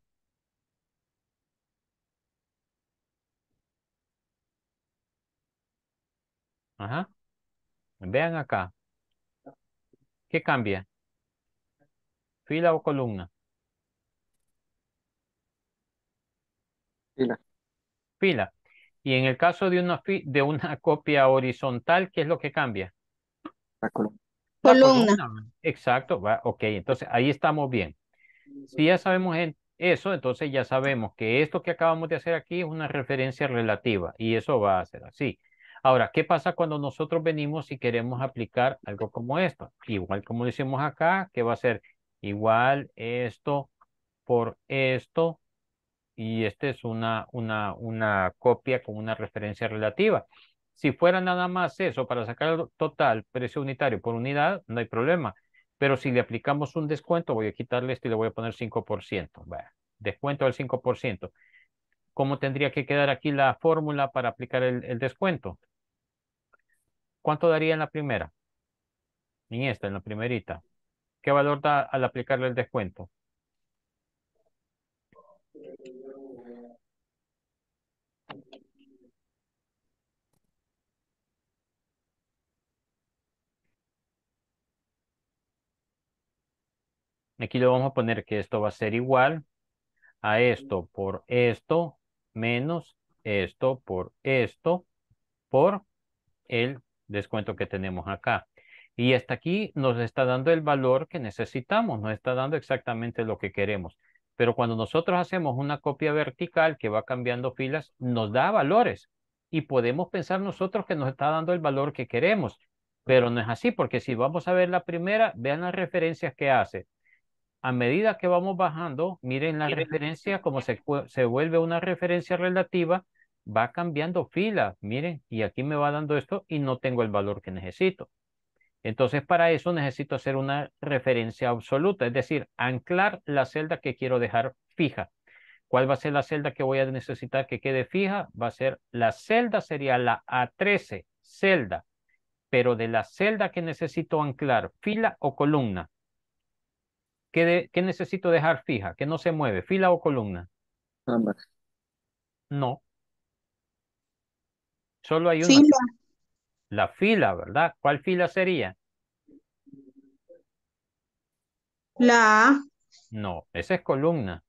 Ajá. Vean acá. ¿Qué cambia? ¿Fila o columna? Fila. Fila. Y en el caso de una, fi- de una copia horizontal, ¿qué es lo que cambia? La columna. La Columna. columna. Exacto. Va, ok, entonces ahí estamos bien. Si ya sabemos en eso, entonces ya sabemos que esto que acabamos de hacer aquí es una referencia relativa y eso va a ser así. Ahora, ¿qué pasa cuando nosotros venimos y queremos aplicar algo como esto? Igual como lo hicimos acá, que va a ser igual esto por esto y este es una, una, una copia con una referencia relativa. Si fuera nada más eso para sacar el total precio unitario por unidad, no hay problema. Pero si le aplicamos un descuento, voy a quitarle esto y le voy a poner cinco por ciento. Bueno, descuento del cinco por ciento. ¿Cómo tendría que quedar aquí la fórmula para aplicar el, el descuento? ¿Cuánto daría en la primera? En esta, en la primerita. ¿Qué valor da al aplicarle el descuento? Aquí le vamos a poner que esto va a ser igual a esto por esto menos esto por esto por el descuento que tenemos acá. Y hasta aquí nos está dando el valor que necesitamos, nos está dando exactamente lo que queremos. Pero cuando nosotros hacemos una copia vertical que va cambiando filas, nos da valores y podemos pensar nosotros que nos está dando el valor que queremos. Pero no es así, porque si vamos a ver la primera, vean las referencias que hace. A medida que vamos bajando, miren la referencia, como se, fue- se vuelve una referencia relativa, va cambiando fila. Miren, y aquí me va dando esto y no tengo el valor que necesito. Entonces, para eso necesito hacer una referencia absoluta, es decir, anclar la celda que quiero dejar fija. ¿Cuál va a ser la celda que voy a necesitar que quede fija? Va a ser, la celda sería la A trece, celda, pero de la celda que necesito anclar, fila o columna. ¿Qué, de- qué necesito dejar fija? Que no se mueve, fila o columna. Ambas. No, solo hay una. Fila. La fila, ¿verdad? ¿Cuál fila sería? La A. No, esa es columna.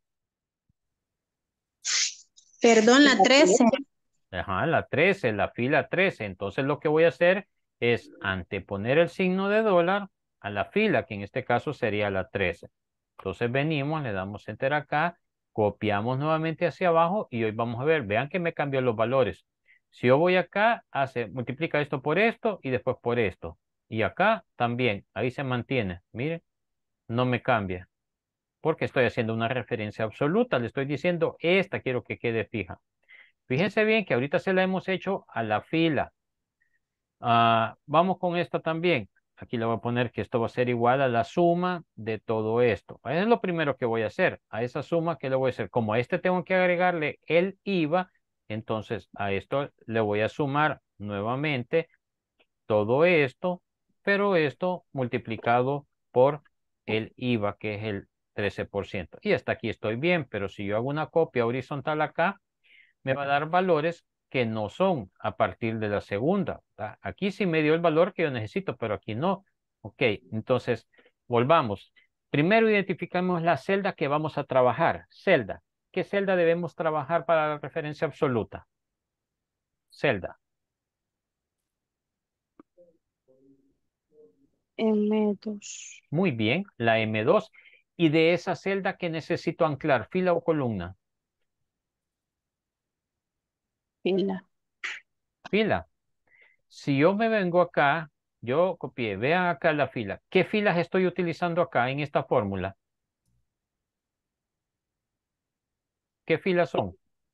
Perdón, la trece. Ajá, la trece, la fila trece. Entonces lo que voy a hacer es anteponer el signo de dólar a la fila, que en este caso sería la trece. Entonces venimos, le damos enter acá, copiamos nuevamente hacia abajo y hoy vamos a ver, vean que me cambió los valores. Si yo voy acá, hace, multiplica esto por esto y después por esto. Y acá también, ahí se mantiene. Miren, no me cambia. Porque estoy haciendo una referencia absoluta. Le estoy diciendo, esta quiero que quede fija. Fíjense bien que ahorita se la hemos hecho a la fila. Ah, vamos con esta también. Aquí le voy a poner que esto va a ser igual a la suma de todo esto. Eso es lo primero que voy a hacer. A esa suma que le voy a hacer. Como a este tengo que agregarle el I V A, entonces a esto le voy a sumar nuevamente todo esto, pero esto multiplicado por el I V A, que es el trece por ciento. Y hasta aquí estoy bien, pero si yo hago una copia horizontal acá, me va a dar valores que no son a partir de la segunda. ¿Verdad? Aquí sí me dio el valor que yo necesito, pero aquí no. Ok, entonces volvamos. Primero identificamos la celda que vamos a trabajar. Celda. ¿Qué celda debemos trabajar para la referencia absoluta? Celda. M dos. Muy bien, la M dos. Y de esa celda que necesito anclar, fila o columna. Fila. Fila. Si yo me vengo acá, yo copié, vean acá la fila. ¿Qué filas estoy utilizando acá en esta fórmula? ¿Qué filas son?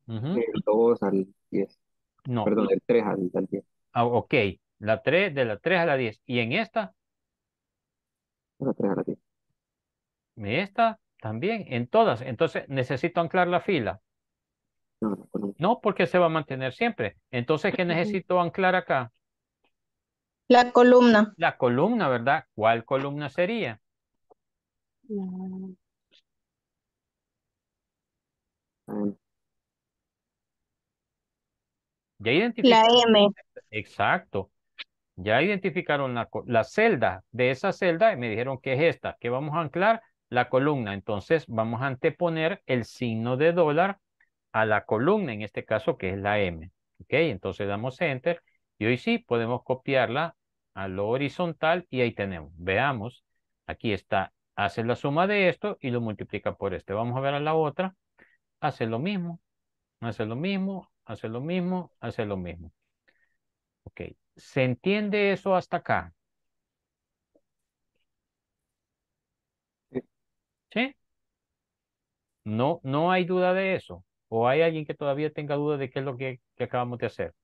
Ujú. Del dos al diez. No, Perdón, del tres al, al diez. ah, ok, la tres de la tres a la diez. ¿Y en esta? De la tres a la diez. ¿En esta? También, en todas. Entonces, ¿necesito anclar la fila? No, no, con No, porque se va a mantener siempre. Entonces, ¿qué Ujú. necesito anclar acá? La columna. La columna, ¿verdad? ¿Cuál columna sería? Mm, un- Ya La identificaron. M. Exacto. Ya identificaron la, co- la celda de esa celda y me dijeron que es esta, que vamos a anclar la columna. Entonces vamos a anteponer el signo de dólar a la columna, en este caso que es la M. ¿Ok? Entonces damos enter y hoy sí podemos copiarla a lo horizontal y ahí tenemos. Veamos, aquí está, hace la suma de esto y lo multiplica por este. Vamos a ver a la otra, hace lo mismo, hace lo mismo, hace lo mismo, hace lo mismo. Ok, ¿se entiende eso hasta acá? sí. ¿Sí? No, no hay duda de eso. ¿O hay alguien que todavía tenga duda de qué es lo que, que acabamos de hacer?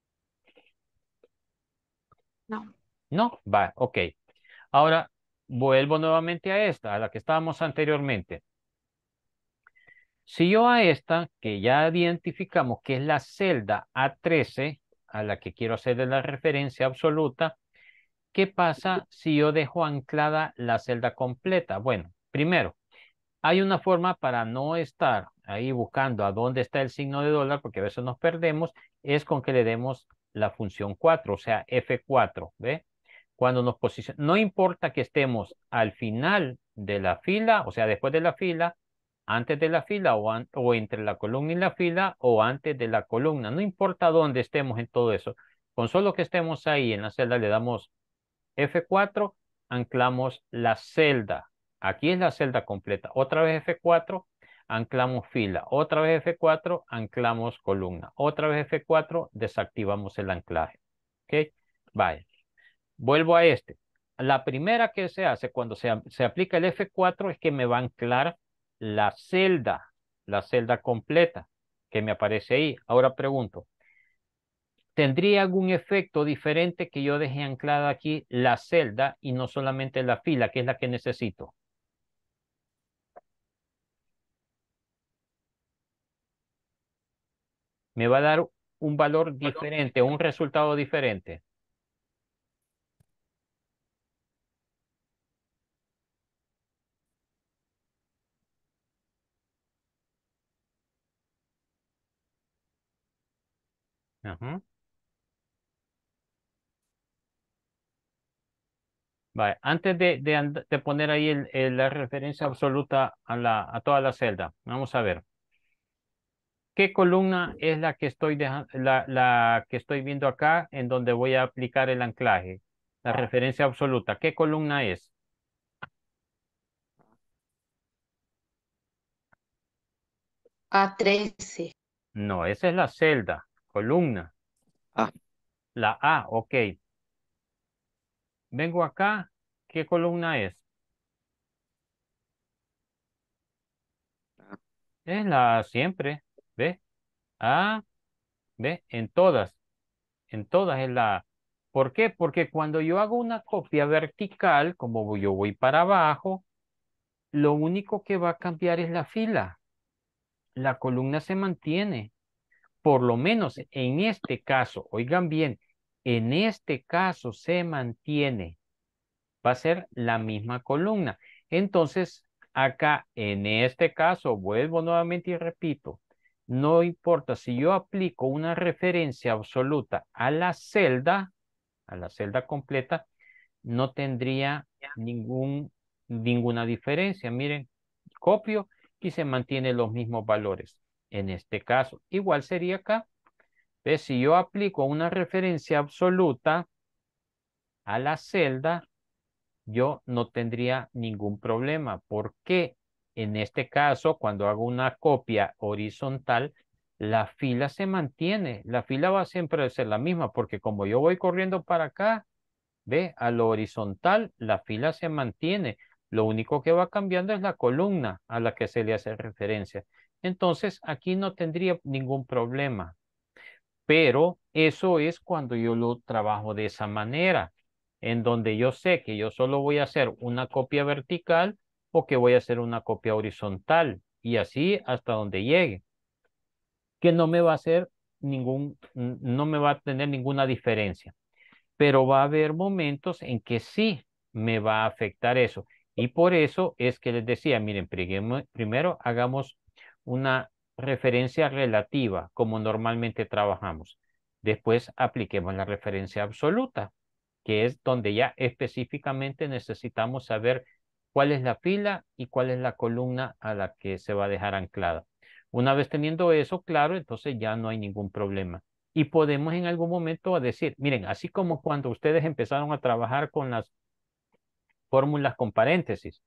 no. No, va, ok. Ahora vuelvo nuevamente a esta, a la que estábamos anteriormente. Si yo a esta, que ya identificamos que es la celda A trece, a la que quiero hacerle la referencia absoluta, ¿qué pasa si yo dejo anclada la celda completa? Bueno, primero, hay una forma para no estar ahí buscando a dónde está el signo de dólar, porque a veces nos perdemos, es con que le demos la función cuatro, o sea, F cuatro, ¿ve? Cuando nos posiciona, no importa que estemos al final de la fila, o sea, después de la fila, antes de la fila o, an- o entre la columna y la fila o antes de la columna, no importa dónde estemos en todo eso, con solo que estemos ahí en la celda le damos F cuatro, anclamos la celda. Aquí es la celda completa. Otra vez F cuatro, anclamos fila. Otra vez F cuatro, anclamos columna. Otra vez F cuatro, desactivamos el anclaje. ¿Ok? Vaya. Vuelvo a este. La primera que se hace cuando se, se aplica el F cuatro es que me va a anclar la celda, la celda completa que me aparece ahí. Ahora pregunto, ¿tendría algún efecto diferente que yo deje anclada aquí la celda y no solamente la fila, que es la que necesito? Me va a dar un valor diferente, un resultado diferente. Ajá. Vale. Antes de, de, and- de poner ahí el- el- la referencia absoluta a, la, a toda la celda, vamos a ver. ¿Qué columna es la que estoy deja- la, la que estoy viendo acá en donde voy a aplicar el anclaje? La referencia absoluta. ¿Qué columna es? A trece. No, esa es la celda, columna. Ah, La A, ok. Vengo acá, ¿qué columna es? ah, Es la siempre, ¿ve? A, ¿ve? En todas, en todas es la A. ¿Por qué? Porque cuando yo hago una copia vertical, como yo voy para abajo, lo único que va a cambiar es la fila. La columna se mantiene. Por lo menos en este caso, oigan bien, en este caso se mantiene. Va a ser la misma columna. Entonces, acá en este caso, vuelvo nuevamente y repito, no importa si yo aplico una referencia absoluta a la celda, a la celda completa, no tendría ningún, ninguna diferencia. Miren, copio y se mantienen los mismos valores. En este caso, igual sería acá. ¿Ves? Si yo aplico una referencia absoluta a la celda, yo no tendría ningún problema, porque en este caso, cuando hago una copia horizontal, la fila se mantiene, la fila va siempre a ser la misma, porque como yo voy corriendo para acá, ve, a lo horizontal, la fila se mantiene. Lo único que va cambiando es la columna a la que se le hace referencia. Entonces, aquí no tendría ningún problema. Pero eso es cuando yo lo trabajo de esa manera, en donde yo sé que yo solo voy a hacer una copia vertical o que voy a hacer una copia horizontal y así hasta donde llegue, que no me va a hacer ningún, no me va a tener ninguna diferencia, pero va a haber momentos en que sí me va a afectar eso. Y por eso es que les decía, miren, primero hagamos una referencia relativa, como normalmente trabajamos. Después apliquemos la referencia absoluta, que es donde ya específicamente necesitamos saber cuál es la fila y cuál es la columna a la que se va a dejar anclada. Una vez teniendo eso claro, entonces ya no hay ningún problema. Y podemos en algún momento decir, miren, así como cuando ustedes empezaron a trabajar con las fórmulas con paréntesis,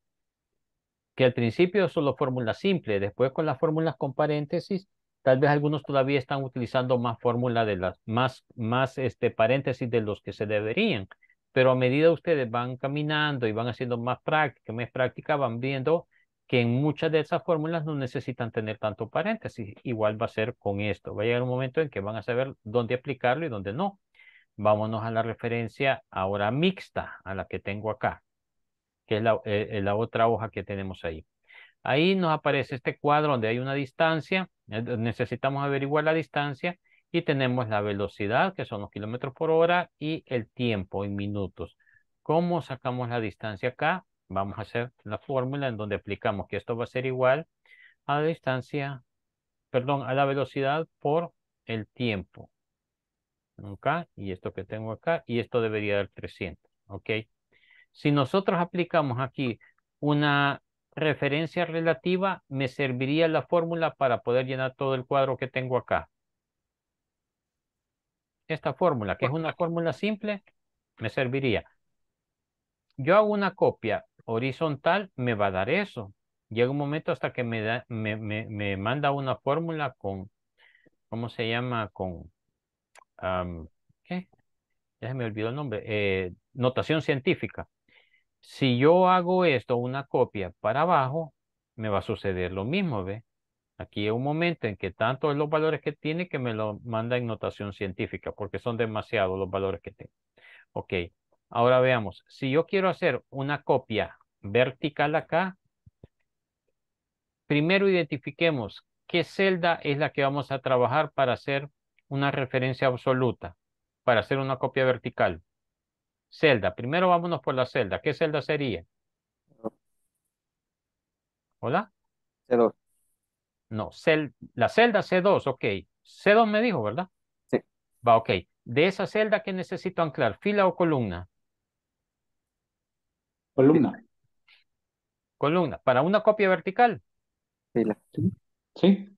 que al principio solo fórmulas simples, después con las fórmulas con paréntesis, tal vez algunos todavía están utilizando más fórmula de las, más, más este, paréntesis de los que se deberían. Pero a medida ustedes van caminando y van haciendo más práctica, más práctica, van viendo que en muchas de esas fórmulas no necesitan tener tanto paréntesis. Igual va a ser con esto. Va a llegar un momento en que van a saber dónde aplicarlo y dónde no. Vámonos a la referencia ahora mixta, a la que tengo acá, que es la, eh, la otra hoja que tenemos ahí. Ahí nos aparece este cuadro donde hay una distancia, eh, necesitamos averiguar la distancia y tenemos la velocidad, que son los kilómetros por hora, y el tiempo en minutos. ¿Cómo sacamos la distancia acá? Vamos a hacer la fórmula en donde aplicamos que esto va a ser igual a la distancia, perdón, a la velocidad por el tiempo. Acá, y esto que tengo acá, y esto debería dar trescientos, ¿ok? Si nosotros aplicamos aquí una referencia relativa, me serviría la fórmula para poder llenar todo el cuadro que tengo acá. Esta fórmula, que es una fórmula simple, me serviría. Yo hago una copia horizontal, me va a dar eso. Llega un momento hasta que me, da, me, me, me manda una fórmula con, ¿cómo se llama? Con, um, ¿qué? Ya se me olvidó el nombre. Eh, notación científica. Si yo hago esto, una copia para abajo, me va a suceder lo mismo, ¿ve? Aquí hay un momento en que tanto los valores que tiene que me lo manda en notación científica, porque son demasiados los valores que tengo. Ok, ahora veamos. Si yo quiero hacer una copia vertical acá, primero identifiquemos qué celda es la que vamos a trabajar para hacer una referencia absoluta, para hacer una copia vertical. Celda, primero vámonos por la celda. ¿Qué celda sería? ¿Hola? C dos. No, cel, la celda C dos, ok. C dos me dijo, ¿verdad? Sí. Va, ok. De esa celda, ¿qué necesito anclar? ¿Fila o columna? Columna. Columna. ¿Para una copia vertical? Fila. Sí.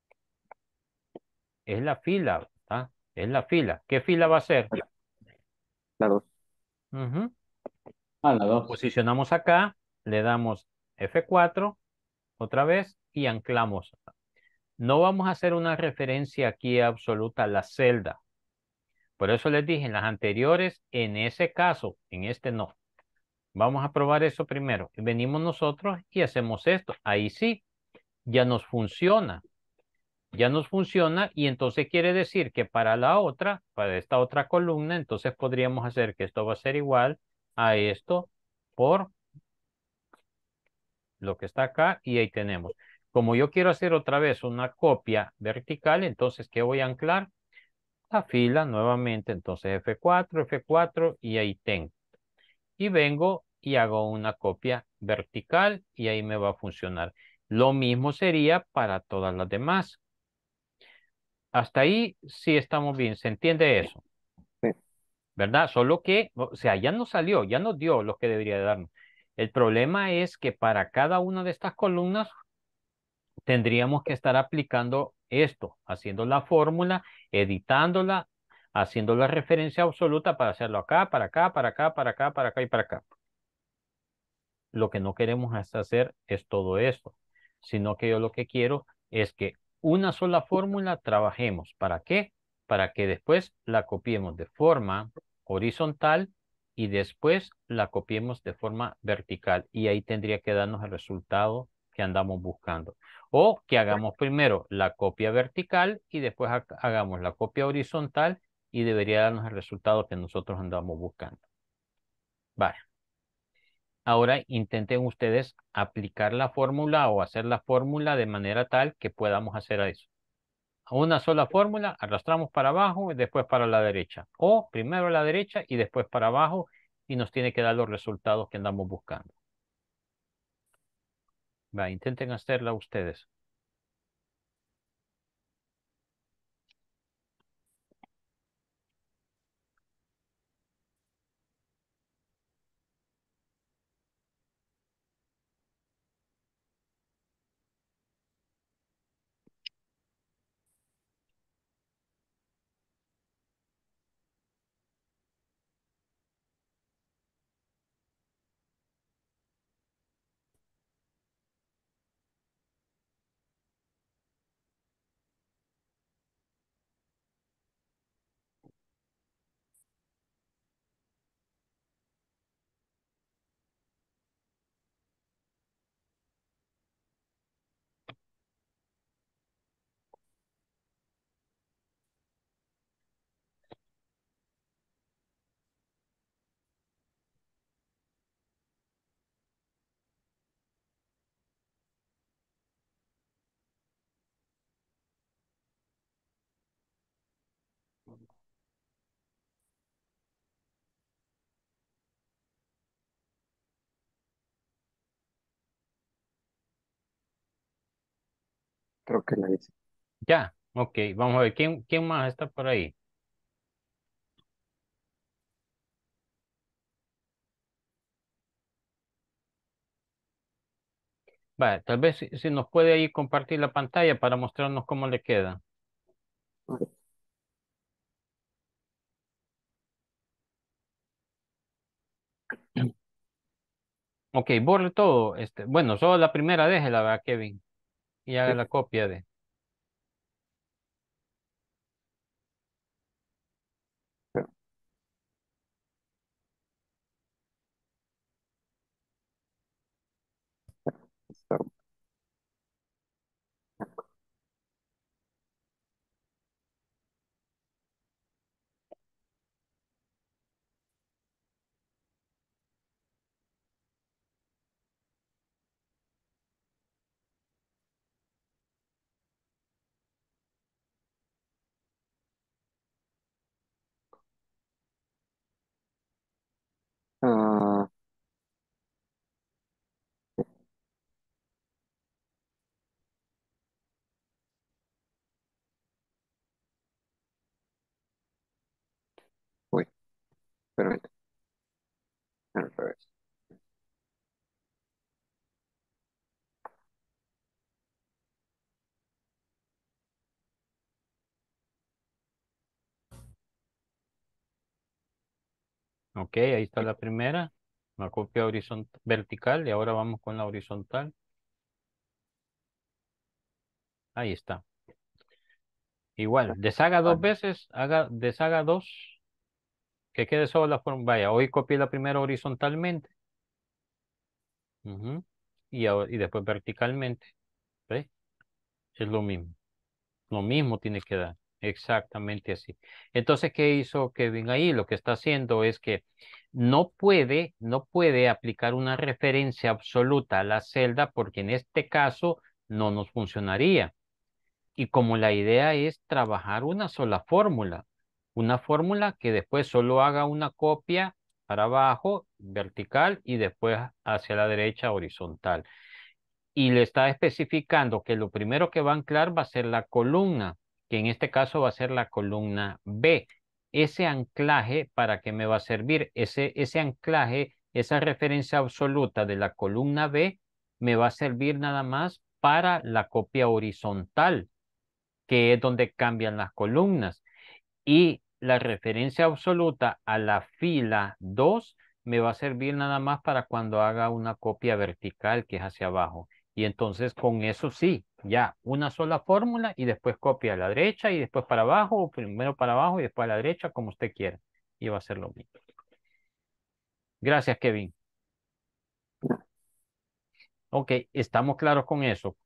Es la fila, ¿ah? Es la fila. ¿Qué fila va a ser? La dos. Ujú. A la dos. Posicionamos acá, le damos F cuatro, otra vez, y anclamos. No vamos a hacer una referencia aquí absoluta a la celda. Por eso les dije en las anteriores, en ese caso, en este no. Vamos a probar eso primero. Venimos nosotros y hacemos esto. Ahí sí, ya nos funciona. Ya nos funciona y entonces quiere decir que para la otra, para esta otra columna, entonces podríamos hacer que esto va a ser igual a esto por lo que está acá y ahí tenemos. Como yo quiero hacer otra vez una copia vertical, entonces, ¿qué voy a anclar? La fila nuevamente, entonces F cuatro, F cuatro y ahí tengo. Y vengo y hago una copia vertical y ahí me va a funcionar. Lo mismo sería para todas las demás. Hasta ahí sí estamos bien, ¿se entiende eso? Sí. ¿Verdad? Solo que, o sea, ya nos salió, ya nos dio lo que debería de darnos. El problema es que para cada una de estas columnas tendríamos que estar aplicando esto, haciendo la fórmula, editándola, haciendo la referencia absoluta para hacerlo acá, para acá, para acá, para acá, para acá y para acá. Lo que no queremos hacer es todo esto, sino que yo lo que quiero es que una sola fórmula trabajemos. ¿Para qué? Para que después la copiemos de forma horizontal y después la copiemos de forma vertical. Y ahí tendría que darnos el resultado que andamos buscando. O que hagamos primero la copia vertical y después ha- hagamos la copia horizontal y debería darnos el resultado que nosotros andamos buscando. Vale. Ahora intenten ustedes aplicar la fórmula o hacer la fórmula de manera tal que podamos hacer eso. Una sola fórmula, arrastramos para abajo y después para la derecha. O primero a la derecha y después para abajo y nos tiene que dar los resultados que andamos buscando. Va, intenten hacerla ustedes. Creo que la hice. Ya, ok, vamos a ver, ¿quién, quién más está por ahí? Vale, tal vez si, si nos puede ahí compartir la pantalla para mostrarnos cómo le queda. Ok, borre todo. Este, bueno, solo la primera déjela, ¿verdad, Kevin? Y haga la copia de. Ah, uy, permítame. Al revés. Ok, ahí está la primera. La copia horizontal, vertical y ahora vamos con la horizontal. Ahí está. Igual, deshaga dos veces, haga, deshaga dos, que quede solo la forma. Vaya, hoy copié la primera horizontalmente. Ujú, y, ahora- y después verticalmente. ¿Ve? Es lo mismo. Lo mismo tiene que dar. Exactamente así. Entonces, ¿qué hizo Kevin ahí? Lo que está haciendo es que no puede, no puede aplicar una referencia absoluta a la celda porque en este caso no nos funcionaría. Y como la idea es trabajar una sola fórmula, una fórmula que después solo haga una copia para abajo, vertical, y después hacia la derecha, horizontal. Y le está especificando que lo primero que va a anclar va a ser la columna, que en este caso va a ser la columna B. Ese anclaje, ¿para qué me va a servir? Ese, ese anclaje, esa referencia absoluta de la columna B, me va a servir nada más para la copia horizontal, que es donde cambian las columnas. Y la referencia absoluta a la fila dos me va a servir nada más para cuando haga una copia vertical, que es hacia abajo. Y entonces con eso sí, ya una sola fórmula y después copia a la derecha y después para abajo, o primero para abajo y después a la derecha, como usted quiera. Y va a ser lo mismo. Gracias, Kevin. Ok, estamos claros con eso.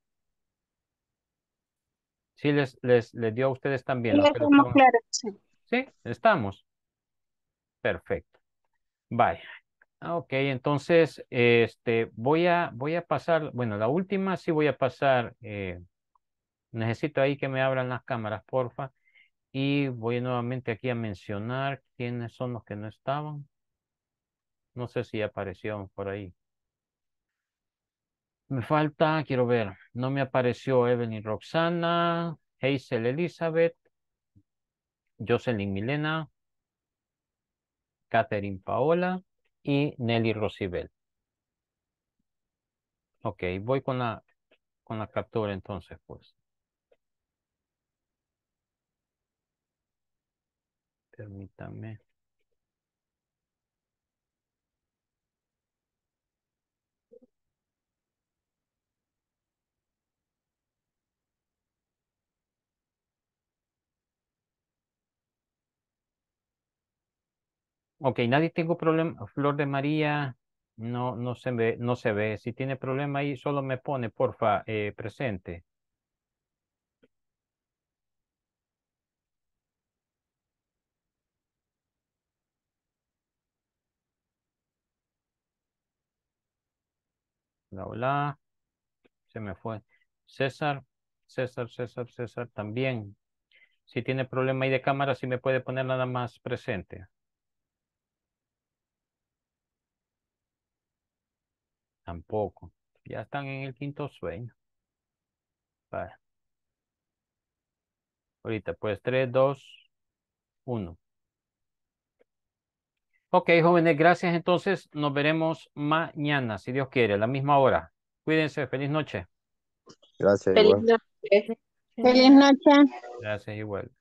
Sí, les, les, les dio a ustedes también. Sí, Los que lo estamos fueron- claros. Sí. Sí, estamos. Perfecto. Vaya. Ok, entonces, este, voy a, voy a pasar, bueno, la última sí voy a pasar, eh, necesito ahí que me abran las cámaras, porfa, y voy nuevamente aquí a mencionar quiénes son los que no estaban. No sé si aparecieron por ahí. Me falta, quiero ver, no me apareció Evelyn Roxana, Hazel Elizabeth, Jocelyn Milena, Catherine Paola y Nelly Rosibel. Ok, voy con la, con la captura entonces, pues. Permítame. Ok, nadie tengo problema. Flor de María, no, no se ve, no se ve. Si tiene problema ahí, solo me pone, porfa, eh, presente. Hola, hola. Se me fue. César, César, César, César también. Si tiene problema ahí de cámara, si me puede poner nada más presente. Tampoco. Ya están en el quinto sueño. Vale. Ahorita, pues tres, dos, uno. Ok, jóvenes, gracias. Entonces, nos veremos mañana, si Dios quiere, a la misma hora. Cuídense, feliz noche. Gracias, Feliz igual. noche. Feliz noche. Gracias, igual.